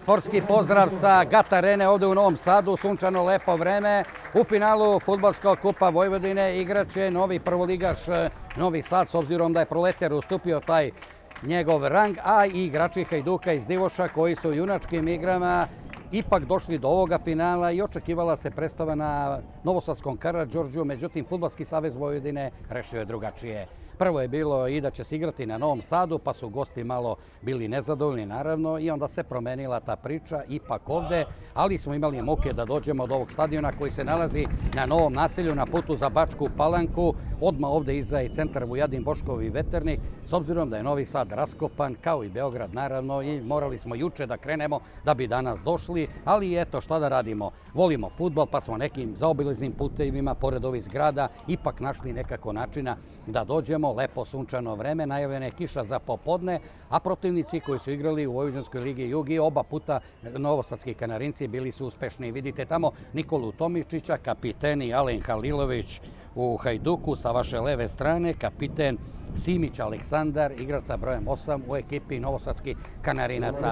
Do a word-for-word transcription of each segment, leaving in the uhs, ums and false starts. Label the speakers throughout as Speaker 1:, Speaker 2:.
Speaker 1: Sportski pozdrav sa Gat Arene ovde u Novom Sadu, sunčano lepo vreme. U finalu Fudbalskog kupa Vojvodine igraće novi prvoligaš Novi Sad, s obzirom da je Proletar ustupio taj njegov rang, a i igrači Hajduka iz Divoša koji su u junačkim igrama ipak došli do ovoga finala i očekivala se predstava na Novosadskom Karađorđu, međutim Fudbalski savez Vojvodine rešio je drugačije. Prvo je bilo i da će se igrati na Novom Sadu, pa su gosti malo bili nezadovoljni naravno i onda se promenila ta priča ipak ovde, ali smo imali muke da dođemo do ovog stadiona koji se nalazi na Novom naselju na putu za Bačku Palanku, odmah ovde iza i centar Vujadin Boškovi Veternik, s obzirom da je Novi Sad raskopan, kao i Beograd naravno, i morali smo juče da krenemo da bi danas došli, ali eto šta da radimo, volimo fudbal pa smo nekim zaobilaznim putevima pored ovih zgrada ipak našli nekako načina da dođemo. Lepo sunčano vreme, najavljena je kiša za popodne, a protivnici koji su igrali u Vojvođanskoj ligi Jugi oba puta novosadski Kanarinci bili su uspešni. Vidite tamo Nikolu Tomičića, kapiteni Alen Halilović u Hajduku, sa vaše leve strane kapiten Simić Aleksandar, igrač sa brojem osam u ekipi novosadskih Kanarinaca.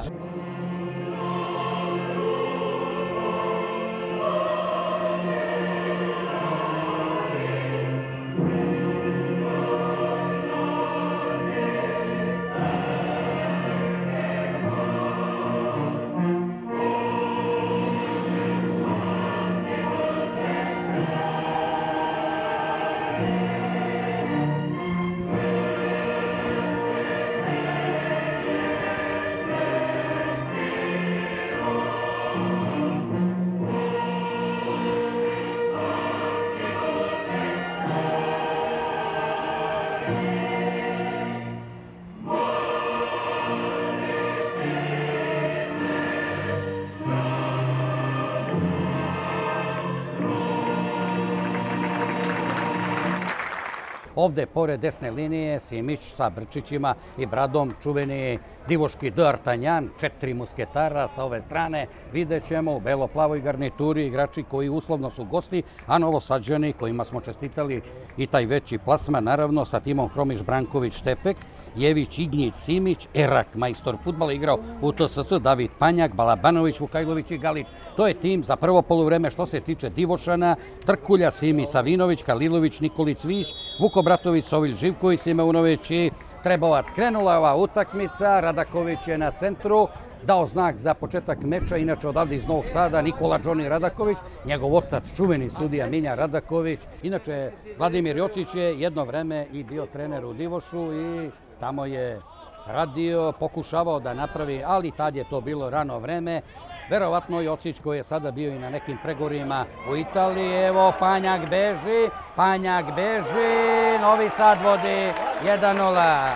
Speaker 1: Ovde, pored desne linije, Simić sa brčićima i bradom, čuveni divoški D'Artagnan, četiri musketara sa ove strane. Vidjet ćemo u belo-plavoj garnituri igrači koji uslovno su gosti, a Novosađani kojima smo čestitali i taj veći plasman, naravno sa timom Hromiš, Branković, Štefek, Jević, Ignjić, Simić, Erak, majstor fudbala, igrao u T S C, David Panjak, Balabanović, Vukajlović i Galić. To je tim za prvo poluvreme što se tiče Divošana, Trkulja, Simi Savinović, Kalilović, Nikolić Cvić, Vuko Bratović, Sovilj Živković, Simeunović i Trebovac. Krenula je ova utakmica, Radaković je na centru, dao znak za početak meča, inače odavde iz Novog Sada, Nikola Džoni Radaković, njegov otac, čuveni sudija Minja Radaković. Inače, Vladimir Jocić je jedno vreme i bio trener u Divošu i tamo je radio, pokušavao da napravi, ali tad je to bilo rano vreme. Verovatno Jocić koji je sada bio i na nekim pregovorima u Italiji. Evo, Panjak beži, Panjak beži, Novi Sad vodi jedan nula.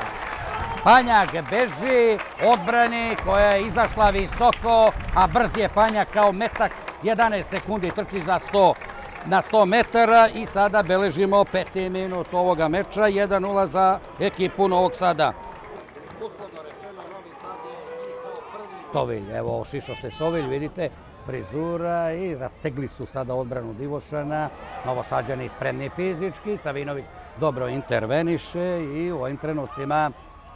Speaker 1: Panjak beži, odbrani koja je izašla visoko, a brz je Panjak kao metak, jedanaest sekundi trči za sto na sto metara i sada beležimo peti minut ovoga meča, jedan nula za ekipu Novog Sada. Uslovno rečeno, Novi Sad je kao prvi. Sovilj, evo ošišao se Sovilj, vidite, frizura i rastegli su sada odbranu Divošana. Novosađani spremni fizički, Savinović dobro interveniše i u ovim trenucima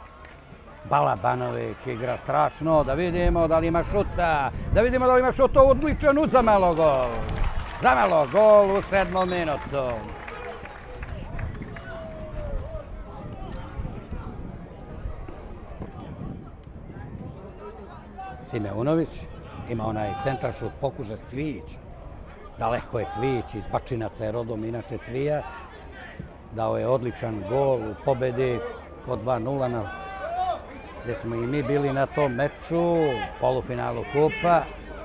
Speaker 1: Balabanović igra strašno, da vidimo da li ima šuta, da vidimo da li ima šuta, odličan ud za malo gol. Za malo gol u sedmom minutu. Simeunović ima onaj centaršut, pokuže Cvijić. Daleko je Cvijić, iz Bačinaca je rodom inače Cvija. Dao je odličan gol u pobedi po dva nula, gde smo i mi bili na tom meču, polufinalu kupa.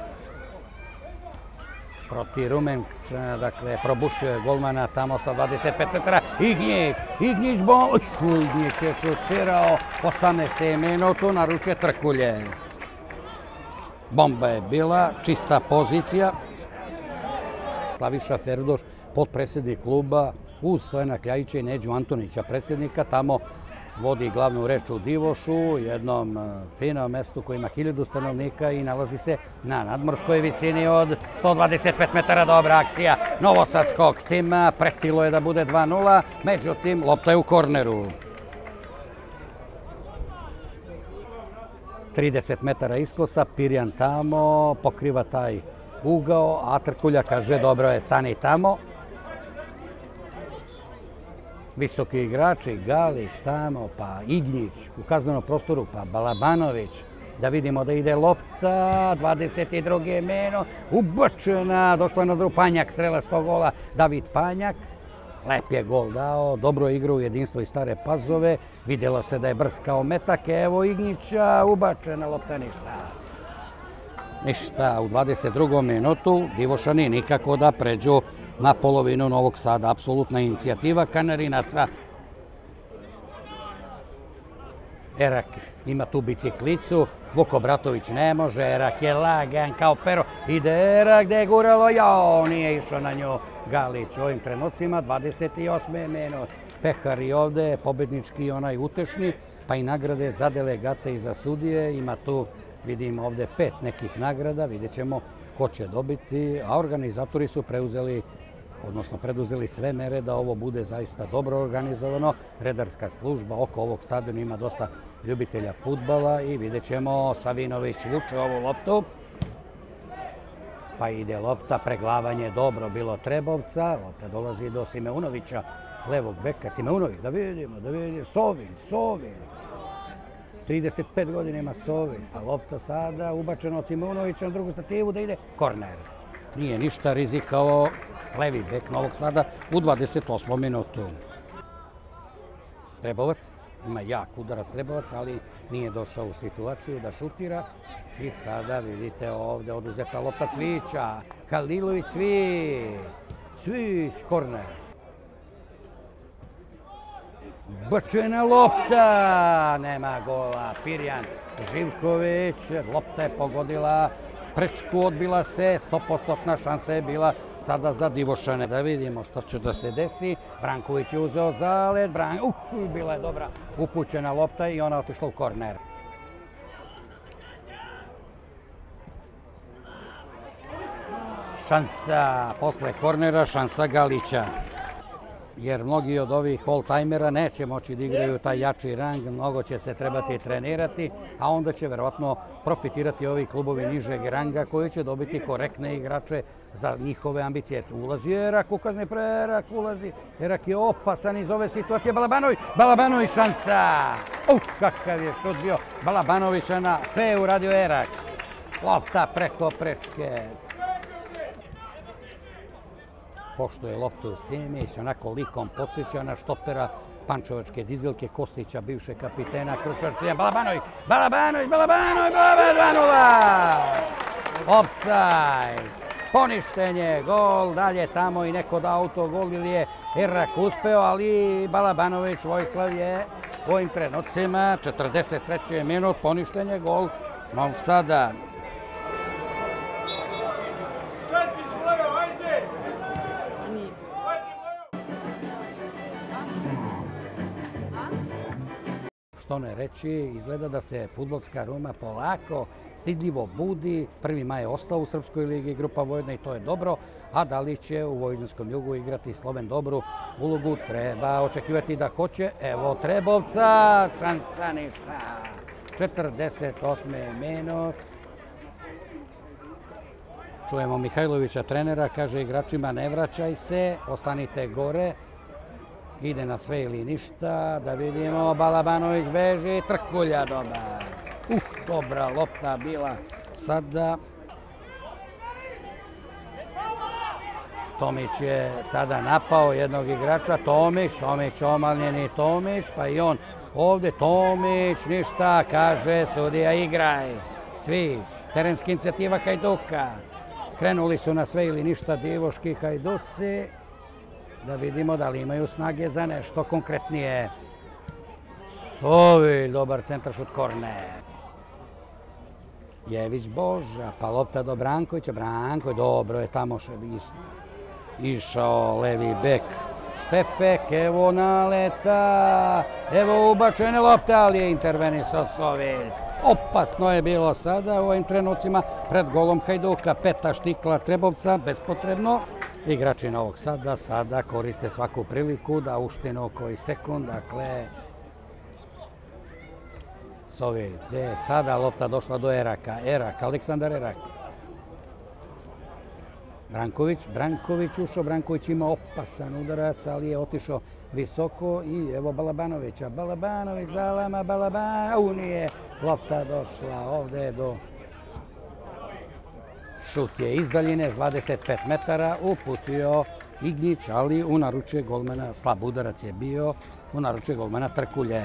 Speaker 1: Protiv Rumenčana, dakle, probušio je golmana tamo sa dvadeset pet metara. Ignjić, Ignjić, Ignjić je šutirao osamnaesti minutu, naruče Trkulje. Bomba je bila, čista pozicija. Slaviša Ferdoš, potpredsjednik kluba, uz Stojana Kljajića i Neđu Antonića, predsjednika, tamo vodi glavnu reč u Divošu, jednom finom mestu koji ima hiljadu stanovnika i nalazi se na nadmorskoj visini od sto dvadeset pet metara. Dobra akcija novosadskog tima, pretilo je da bude dva nula, međutim, lopta je u korneru. trideset metara iskosa, Pirjan tamo, pokriva taj ugao, a Trkulja kaže dobro je, stani tamo. Visoki igrači, Galić tamo, pa Ignjić u kaznenom prostoru, pa Balabanović. Da vidimo da ide lopta, dvadeset drugo meno, ubačena, došla na drugu, Panjak, strela sto gola, David Panjak. Lep je gol dao, dobro je igrao u Jedinstvo i Stare Pazove, vidjelo se da je brz kao metak, evo Ignjića, ubačena lopta, ništa. Ništa, u dvadeset drugom minutu Divošani nikako da pređu na polovinu Novog Sada, apsolutna inicijativa Kanarinaca. Erak ima tu biciklicu, Vuko Bratović ne može, Erak je lagan kao pero, ide Erak gde je guralo, jao, nije išao na nju Galić. U ovim trenucima dvadeset osme minut. Pehar i ovde, pobednički onaj utešni, pa i nagrade za delegate i za sudije. Ima tu, vidimo ovde pet nekih nagrada, vidjet ćemo ko će dobiti, a organizatori su preuzeli odnosno preduzeli sve mere da ovo bude zaista dobro organizovano. Redarska služba oko ovog stadiona ima dosta ljubitelja fudbala i vidjet ćemo, Savinović vuče ovu loptu. Pa ide lopta, preglavanje dobro bilo Trebovca, lopta dolazi do Simeunovića, levog beka. Simeunović, da vidimo, da vidimo, Sovin, Sovin. trideset pet godina ima Sovin, pa lopta sada ubačena od Simeunovića na drugu stativu da ide korner. Nije ništa rizikao levi bek Novog Sada u dvadeset osmom minutu. Trebovac ima jak udarac Trebovac, ali nije došao u situaciju da šutira. I sada vidite ovde oduzeta lopta Cvića, Halilović Cvić, Cvić, korner. Bačena lopta, nema gola, Pirjan Živković, lopta je pogodila prečku, odbila se, sto posto šansa je bila sada za Divošane. Da vidimo što će da se desi. Branković je uzeo zalet, Bran... uh, bila je dobra upućena lopta i ona otišla u korner. Šansa posle kornera, šansa Galića. Jer mnogi od ovih old-timera neće moći da igraju taj jači rang, mnogo će se trebati trenirati, a onda će verovatno profitirati ovi klubovi nižeg ranga koji će dobiti korektne igrače za njihove ambicije. Ulazi Erak, ukazni prerak, ulazi Erak je opasan iz ove situacije. Balabanović, Balabanović šansa! Uh, kakav je šut bio Balabanovića, na sve je uradio Erak. Lopta preko prečke. Pošto je loptu Simić, onako likom podsjeća na štopera pančevačke dizelke Kostića, bivšeg kapitena Kruševačke. Balabanović, Balabanović, Balabanović, Balabanović, dva nula! Offside, poništenje, gol, dalje tamo i neko da autogol ili je Erak uspeo, ali Balabanović Vojislav je u ovim trenucima, četrdeset treći minut, poništenje, gol Novog Sada. Što ne reći, izgleda da se fudbalska Ruma polako, stidljivo budi. prvi maj je ostao u Srpskoj ligi, grupa Vojvodina, i to je dobro. A da li će u Vojvodinskom jugu igrati Sloven dobru ulogu, treba očekivati da hoće. Evo Trebovca, šansa ništa. četrdeset osmi minut. Čujemo Mihajlovića, trenera, kaže igračima ne vraćaj se, ostanite gore. Ide na sve ili ništa, da vidimo, Balabanović beži, Trkulja dobar. Uh, dobra lopta bila sada. Tomić je sada napao jednog igrača, Tomić, Tomić omaljeni Tomić, pa i on ovde, Tomić, ništa, kaže sudija igraj. Cvić, terenska inicijativa Hajduka. Krenuli su na sve ili ništa divoški Hajduci. Da vidimo da li imaju snage za nešto konkretnije. Sovilj, dobar centaršut, korner. Jević Boža, pa lopta do Brankovića. Branković, dobro je tamo išao levi bek Štefek. Evo naleta, evo ubačene lopte, ali je intervenisao Sovilj. Opasno je bilo sada u ovim trenucima pred golom Hajduka. Peta štikla Trebovca, bespotrebno. Igrači Novog Sada sada koriste svaku priliku da uštinu koji sekund, dakle Sovilj, gde je sada lopta došla do Eraka. Erak, Aleksandar Erak. Branković, Branković ušao, Branković ima opasan udarac, ali je otišao visoko i evo Balabanovića. Balabanović zalama, Balabanović, u nije lopta došla ovde do... Šut je iz daljine, s dvadeset pet metara, uputio Ignjić, ali u naručje golmana, slab udarac je bio, u naručje golmana Trkulje.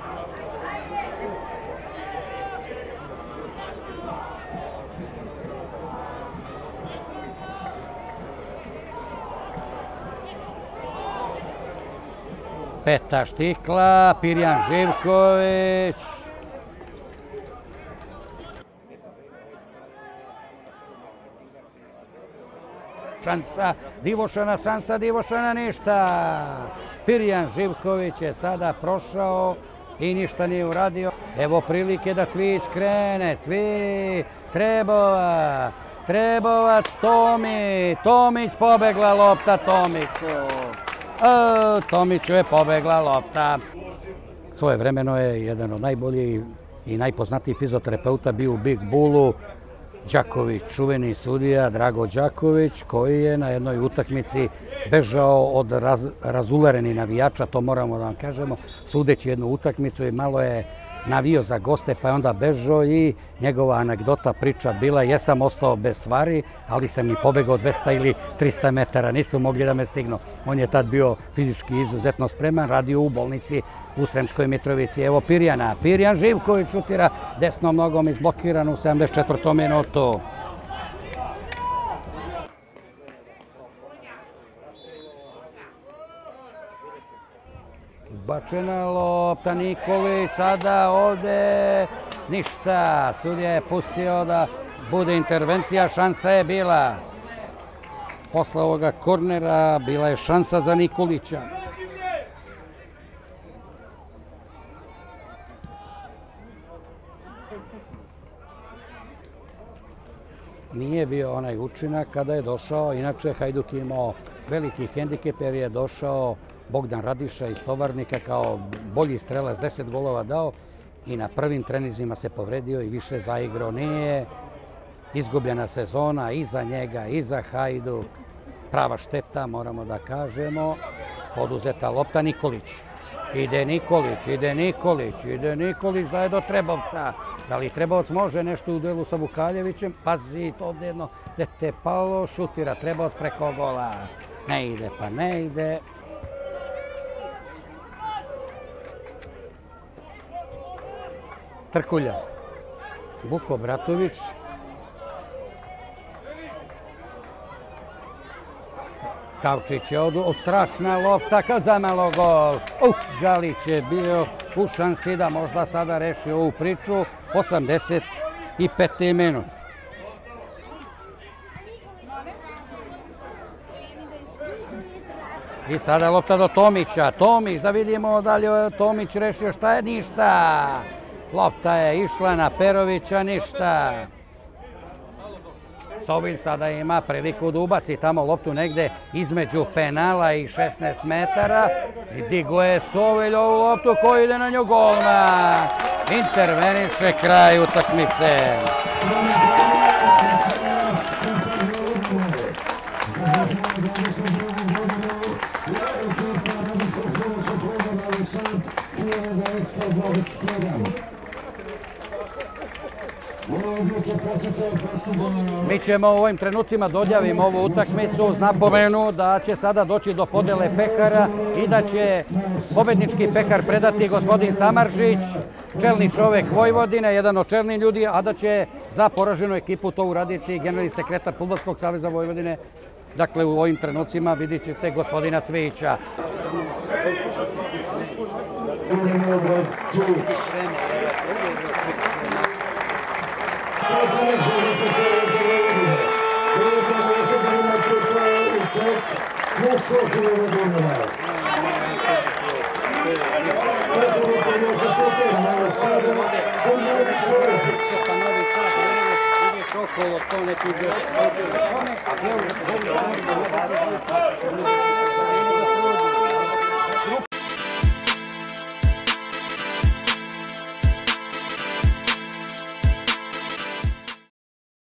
Speaker 1: Peta štikla, Pirjan Živković. Šansa Divošana, šansa Divošana, ništa. Pirjan Živković je sada prošao i ništa nije uradio. Evo prilike da Cvijić krene. Cvijić, Trebova, Trebovac, Tomi, Tomić, pobegla lopta Tomiću. O, Tomiću je pobegla lopta. Svoje vremeno je jedan od najboljih i najpoznatijih fizioterapeuta bio u Big Bullu. Đaković, čuveni sudija Drago Đaković, koji je na jednoj utakmici bežao od raz, razulareni navijača, to moramo da vam kažemo, sudeći jednu utakmicu i malo je navio za goste, pa je onda bežao i njegova anegdota priča bila: jesam ostao bez stvari, ali sam i pobegao dvesta ili trista metara, nisu mogli da me stignu. On je tad bio fizički izuzetno spreman, radio u bolnici u Sremskoj Mitrovici. Evo Pirjana, Pirjan Živković šutira desnom nogom, izblokiran u sedamdeset četvrtom minutu. Bačena lopta, Nikolić, sada ovde ništa. Sudija je pustio da bude intervencija, šansa je bila. Posle ovoga kornera bila je šansa za Nikolića. Nije bio onaj učinak kada je došao, inače Hajduk imao veliki hendikep jer je došao Bogdan Radiša iz Tovarnika kao bolji strelac, deset golova dao i na prvim treninzima se povredio i više zaigrao nije. Izgubljena sezona i za njega i za Hajduk. Prava šteta, moramo da kažemo. Poduzeta lopta, Nikolić. Ide Nikolić, ide Nikolić, ide Nikolić, daje do Trebovca. Da li Trebovac može nešto u duelu sa Vukaljevićem? Pazi, to ovdje jedno dete palo, šutira Trebovac preko gola. Ne ide, pa ne ide. Trkulja. Vuko Bratović. Kavčić je odu, strašna lopta, kad zamalo gol. Uh, Galić je bio u šansi da možda sada reši ovu priču. osamdeset peti minut. I sada lopta do Tomića. Tomić, da vidimo da li je Tomić rešio šta je, ništa. Lopta je išla na Perovića, ništa. Sovilj sada ima priliku da ubaci tamo loptu negde između penala i šesnaest metara. I digo je Sovilj ovu loptu koji ide na nju, golman. Interveniše, kraj utakmice. Mi ćemo u ovim trenucima dodjavimo ovu utakmicu uz napomenu da će sada doći do podele pekara i da će pobednički pekar predati gospodin Samaržić, čelni čovek Vojvodine, jedan od čelnih ljudi, a da će za poraženu ekipu to uraditi generalni sekretar Fudbalskog saveza Vojvodine. Dakle, u ovim trenucima vidjet ćete gospodina Cvijića. Okolo to neki